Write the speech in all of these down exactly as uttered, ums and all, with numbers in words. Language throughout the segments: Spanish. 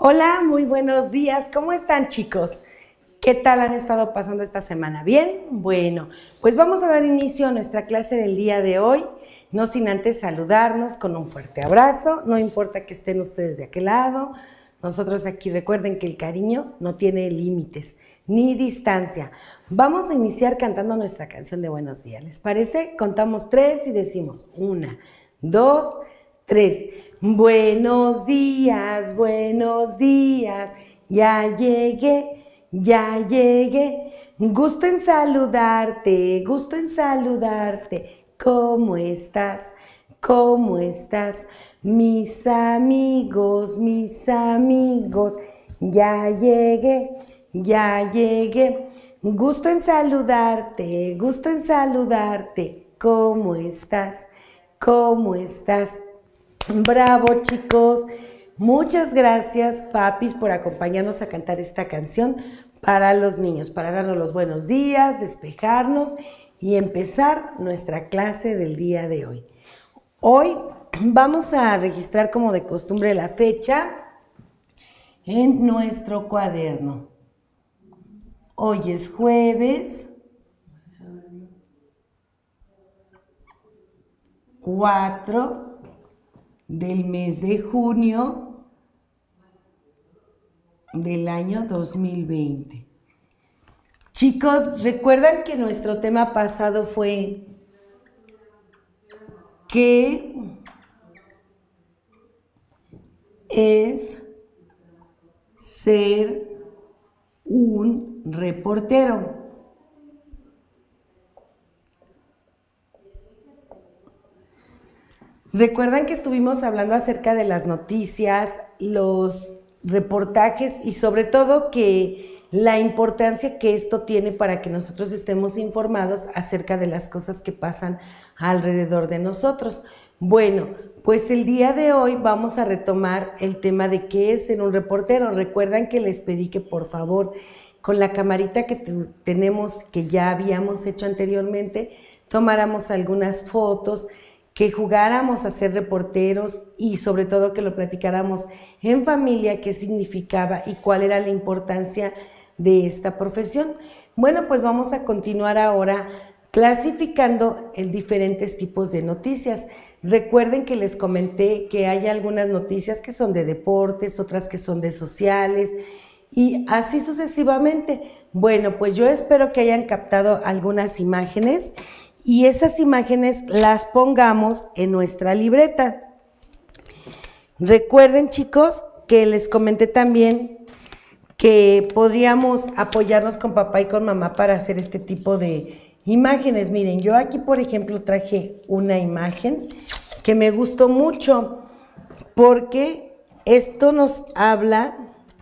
Hola, muy buenos días. ¿Cómo están, chicos? ¿Qué tal han estado pasando esta semana? ¿Bien? Bueno, pues vamos a dar inicio a nuestra clase del día de hoy, no sin antes saludarnos con un fuerte abrazo. No importa que estén ustedes de aquel lado, nosotros aquí recuerden que el cariño no tiene límites ni distancia. Vamos a iniciar cantando nuestra canción de buenos días. ¿Les parece? Contamos tres y decimos una, dos, tres. Buenos días, buenos días, ya llegué, ya llegué. Gusto en saludarte, gusto en saludarte. ¿Cómo estás? ¿Cómo estás? Mis amigos, mis amigos, ya llegué, ya llegué. Gusto en saludarte, gusto en saludarte. ¿Cómo estás? ¿Cómo estás? Bravo, chicos. Muchas gracias, papis, por acompañarnos a cantar esta canción para los niños, para darnos los buenos días, despejarnos y empezar nuestra clase del día de hoy. Hoy vamos a registrar como de costumbre la fecha en nuestro cuaderno. Hoy es jueves cuatro del mes de junio del año dos mil veinte. Chicos, ¿recuerdan que nuestro tema pasado fue ¿qué es ser un reportero? Recuerdan que estuvimos hablando acerca de las noticias, los reportajes y sobre todo que la importancia que esto tiene para que nosotros estemos informados acerca de las cosas que pasan alrededor de nosotros. Bueno, pues el día de hoy vamos a retomar el tema de qué es ser un reportero. Recuerdan que les pedí que por favor con la camarita que tenemos, que ya habíamos hecho anteriormente, tomáramos algunas fotos, que jugáramos a ser reporteros y sobre todo que lo platicáramos en familia, qué significaba y cuál era la importancia de esta profesión. Bueno, pues vamos a continuar ahora clasificando en diferentes tipos de noticias. Recuerden que les comenté que hay algunas noticias que son de deportes, otras que son de sociales y así sucesivamente. Bueno, pues yo espero que hayan captado algunas imágenes y esas imágenes las pongamos en nuestra libreta. Recuerden, chicos, que les comenté también que podríamos apoyarnos con papá y con mamá para hacer este tipo de imágenes. Miren, yo aquí, por ejemplo, traje una imagen que me gustó mucho porque esto nos habla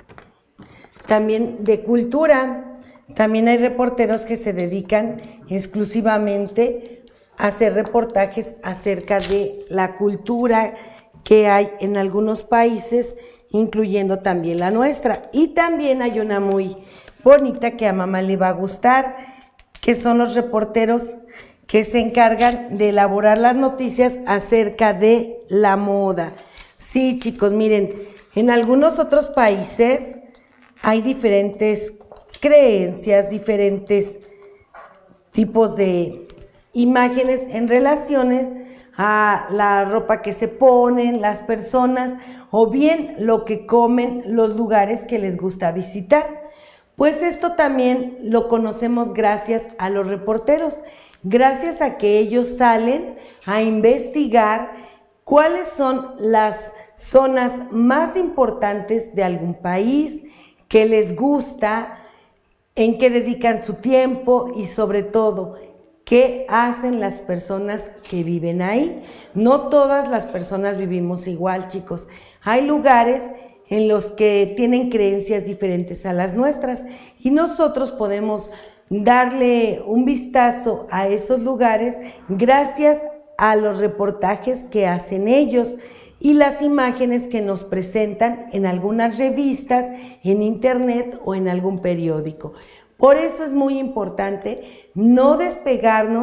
también de cultura. También hay reporteros que se dedican exclusivamente a hacer reportajes acerca de la cultura que hay en algunos países, incluyendo también la nuestra. Y también hay una muy bonita que a mamá le va a gustar, que son los reporteros que se encargan de elaborar las noticias acerca de la moda. Sí, chicos, miren, en algunos otros países hay diferentes creencias, diferentes tipos de imágenes en relaciones a la ropa que se ponen las personas o bien lo que comen, los lugares que les gusta visitar. Pues esto también lo conocemos gracias a los reporteros, gracias a que ellos salen a investigar cuáles son las zonas más importantes de algún país, que les gusta, en qué dedican su tiempo y sobre todo, qué hacen las personas que viven ahí. No todas las personas vivimos igual, chicos. Hay lugares en los que tienen creencias diferentes a las nuestras y nosotros podemos darle un vistazo a esos lugares gracias a los reportajes que hacen ellos y las imágenes que nos presentan en algunas revistas, en internet o en algún periódico. Por eso es muy importante no despegarnos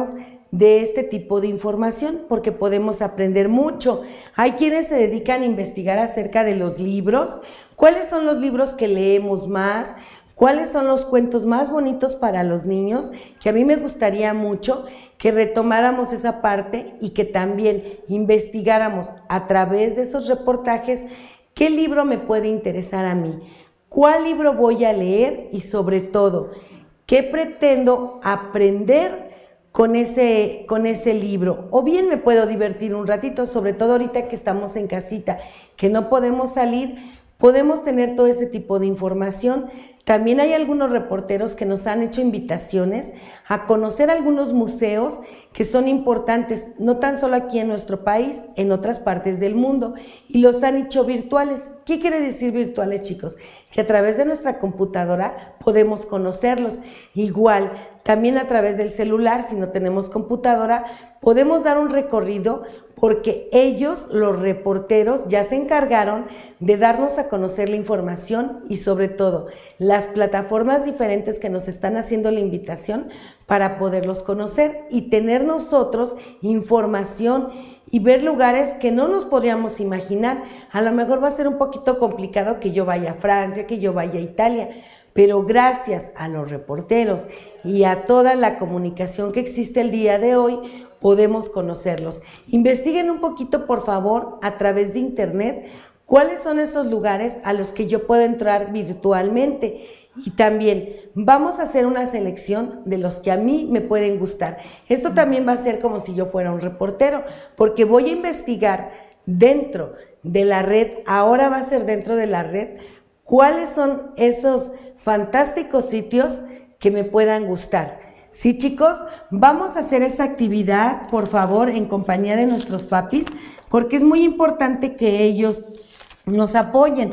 de este tipo de información porque podemos aprender mucho. Hay quienes se dedican a investigar acerca de los libros, cuáles son los libros que leemos más, cuáles son los cuentos más bonitos para los niños, que a mí me gustaría mucho que retomáramos esa parte y que también investigáramos a través de esos reportajes qué libro me puede interesar a mí, cuál libro voy a leer y sobre todo, qué pretendo aprender con ese, con ese libro. O bien me puedo divertir un ratito, sobre todo ahorita que estamos en casita, que no podemos salir, podemos tener todo ese tipo de información. También hay algunos reporteros que nos han hecho invitaciones a conocer algunos museos que son importantes, no tan solo aquí en nuestro país, en otras partes del mundo, y los han hecho virtuales. ¿Qué quiere decir virtuales, chicos? Que a través de nuestra computadora podemos conocerlos. Igual, también a través del celular, si no tenemos computadora, podemos dar un recorrido porque ellos, los reporteros, ya se encargaron de darnos a conocer la información y sobre todo las plataformas diferentes que nos están haciendo la invitación para poderlos conocer y tener nosotros información y ver lugares que no nos podríamos imaginar. A lo mejor va a ser un poquito complicado que yo vaya a Francia, que yo vaya a Italia, pero gracias a los reporteros y a toda la comunicación que existe el día de hoy, podemos conocerlos. Investiguen un poquito, por favor, a través de internet, cuáles son esos lugares a los que yo puedo entrar virtualmente. Y también vamos a hacer una selección de los que a mí me pueden gustar. Esto también va a ser como si yo fuera un reportero, porque voy a investigar dentro de la red, ahora va a ser dentro de la red, cuáles son esos fantásticos sitios que me puedan gustar. Sí, chicos, vamos a hacer esa actividad, por favor, en compañía de nuestros papis, porque es muy importante que ellos nos apoyen,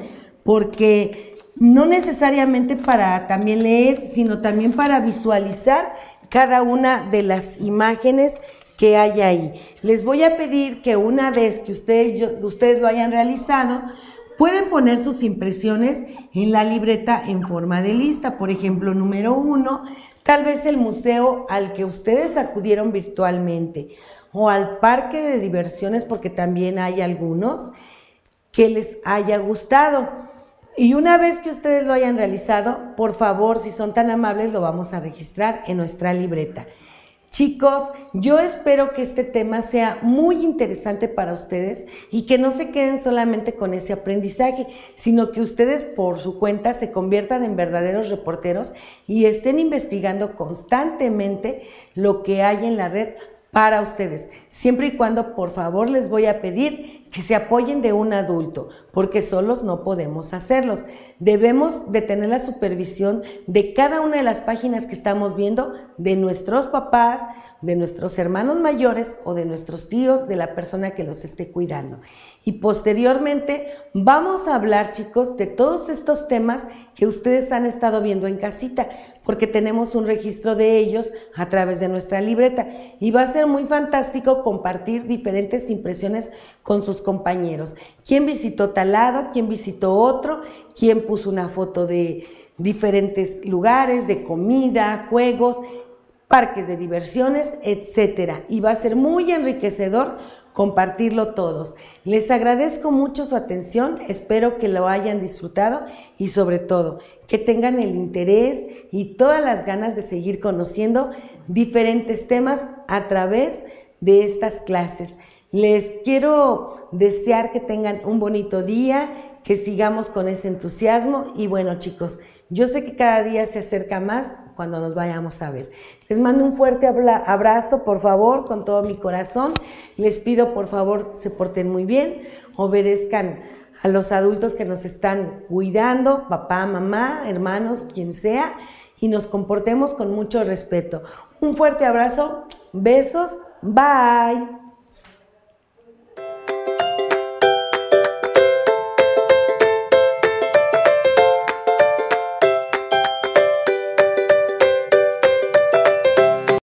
porque no necesariamente para también leer, sino también para visualizar cada una de las imágenes que hay ahí. Les voy a pedir que una vez que ustedes, yo, ustedes lo hayan realizado, pueden poner sus impresiones en la libreta en forma de lista. Por ejemplo, número uno, tal vez el museo al que ustedes acudieron virtualmente o al parque de diversiones, porque también hay algunos que les haya gustado. Y una vez que ustedes lo hayan realizado, por favor, si son tan amables, lo vamos a registrar en nuestra libreta. Chicos, yo espero que este tema sea muy interesante para ustedes y que no se queden solamente con ese aprendizaje, sino que ustedes por su cuenta se conviertan en verdaderos reporteros y estén investigando constantemente lo que hay en la red para ustedes, siempre y cuando, por favor, les voy a pedir que se apoyen de un adulto, porque solos no podemos hacerlos. Debemos de tener la supervisión de cada una de las páginas que estamos viendo, de nuestros papás, de nuestros hermanos mayores o de nuestros tíos, de la persona que los esté cuidando. Y posteriormente vamos a hablar, chicos, de todos estos temas que ustedes han estado viendo en casita, porque tenemos un registro de ellos a través de nuestra libreta y va a ser muy fantástico compartir diferentes impresiones con sus compañeros. ¿Quién visitó tal lado? ¿Quién visitó otro? ¿Quién puso una foto de diferentes lugares, de comida, juegos, parques de diversiones, etcétera? Y va a ser muy enriquecedor compartirlo todos. Les agradezco mucho su atención, espero que lo hayan disfrutado y sobre todo que tengan el interés y todas las ganas de seguir conociendo diferentes temas a través de estas clases. Les quiero desear que tengan un bonito día, que sigamos con ese entusiasmo y bueno, chicos, yo sé que cada día se acerca más cuando nos vayamos a ver. Les mando un fuerte abrazo, por favor, con todo mi corazón. Les pido, por favor, se porten muy bien, obedezcan a los adultos que nos están cuidando, papá, mamá, hermanos, quien sea, y nos comportemos con mucho respeto. Un fuerte abrazo, besos, bye.